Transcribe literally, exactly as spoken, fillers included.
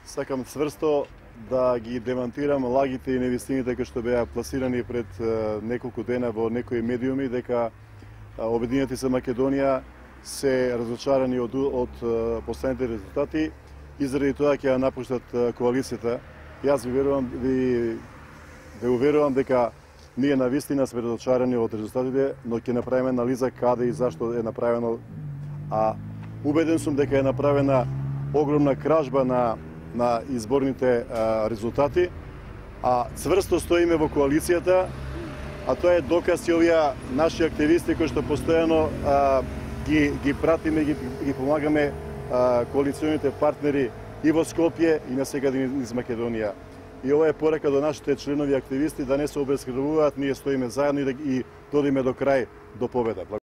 Сакам цврсто да ги демантирам лагите и невистините кои што беа пласирани пред неколку дена во некои медиуми дека Обединети за Македонија се разочарани од, од последните резултати и заради тоа ќе ја напуштат коалицијата. Јас ви верувам, ви, ви уверувам дека ние навистина сме разочарани од резултатите, но ќе направиме анализа каде и зашто е направено. А убеден сум дека е направена огромна кражба на на изборните а, резултати, а цврсто стоиме во коалицијата, а тоа е доказ и овие наши активисти кои што постојано а, ги, ги пратиме, ги, ги помагаме а, коалиционите партнери и во Скопје и на сега низ Македонија. И ова е порека до нашите членови активисти да не се обезкрвуваат, ние стоиме заедно и да и додиме до крај, до победа.